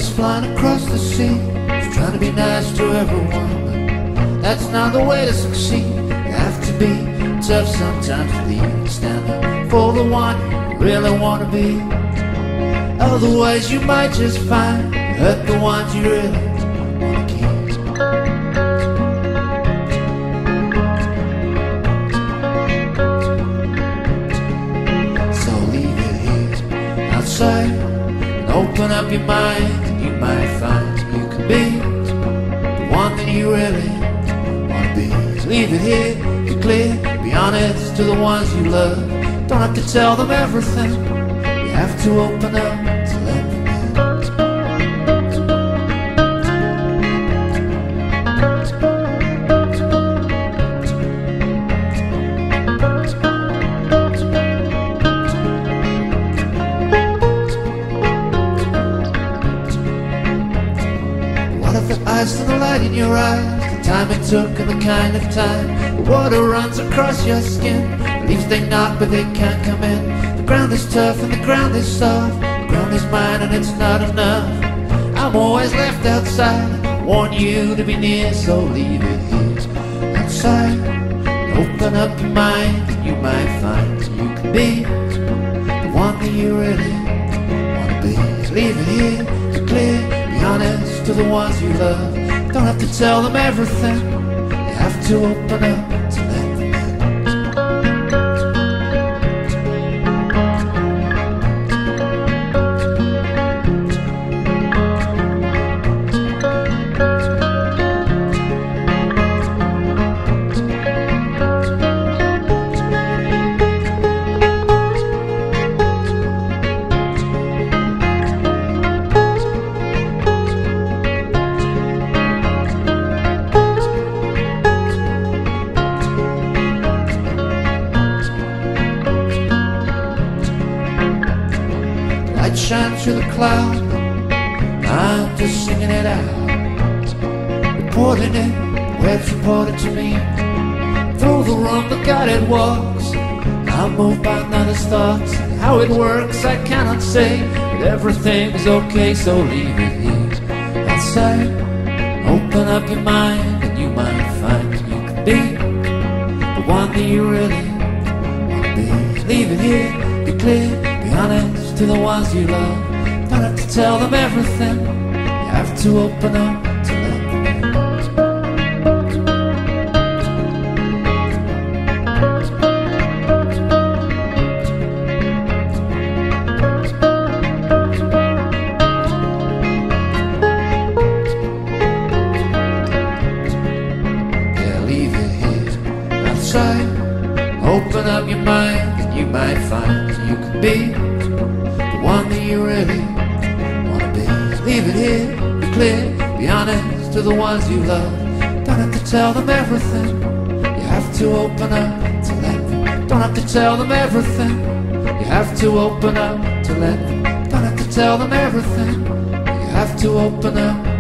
was flying across the sea, was trying to be nice to everyone, but that's not the way to succeed. You have to be tough sometimes to lead, stand up for the one you really want to be. Otherwise you might just find you hurt the ones you really want to keep. And open up your mind, and you might find you can be the one that you really want to be. So leave it here, be clear, be honest to the ones you love. Don't have to tell them everything, you have to open up to let them in. And the light in your eyes, the time it took and the kind of time the water runs across your skin. The leaves they knock but they can't come in. The ground is tough and the ground is soft. The ground is mine and it's not enough. I'm always left outside. I want you to be near, so leave it here outside. Open up your mind and you might find you can be the one that you really want to be. So leave it here, be clear, be honest to the ones you love. Don't have to tell them everything, you have to open up to let them in. Light shines through the cloud, I'm just singing it out, reporting it where it's reported to me. Through the room the guided walks, I'm moved by another's thoughts. How it works I cannot say, but everything's okay, so leave it here outside. Open up your mind and you might find you can be the one that you really want to be. Leave it here, be clear, be honest to the ones you love. Don't have to tell them everything, you have to open up to let them in. Yeah, leave it here outside. Open up your mind and you might find you can be the one that you really want to be. Leave it here, be clear, be honest to the ones you love. Don't have to tell them everything, you have to open up to let them. Don't have to tell them everything, you have to open up to let them. Don't have to tell them everything, you have to open up